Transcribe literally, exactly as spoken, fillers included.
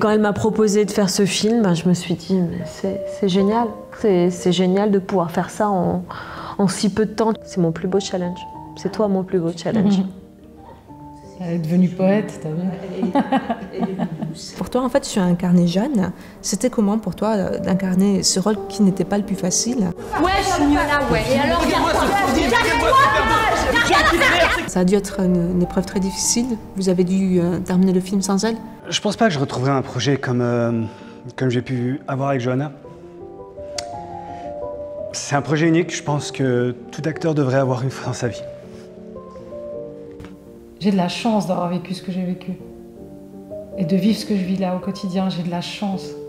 Quand elle m'a proposé de faire ce film, ben, je me suis dit, c'est génial. C'est génial de pouvoir faire ça en, en si peu de temps. C'est mon plus beau challenge. C'est toi mon plus beau challenge. Elle est devenue poète, t'as vu. Pour toi, en fait, tu as incarné Jeanne. C'était comment pour toi d'incarner ce rôle qui n'était pas le plus facile? Ouais, je suis mieux là, ouais. Et alors, Ça a dû être une, une épreuve très difficile. Vous avez dû euh, terminer le film sans elle? Je pense pas que je retrouverai un projet comme, euh, comme j'ai pu avoir avec Johanna. C'est un projet unique, je pense que tout acteur devrait avoir une fois dans sa vie. J'ai de la chance d'avoir vécu ce que j'ai vécu. Et de vivre ce que je vis là au quotidien, j'ai de la chance.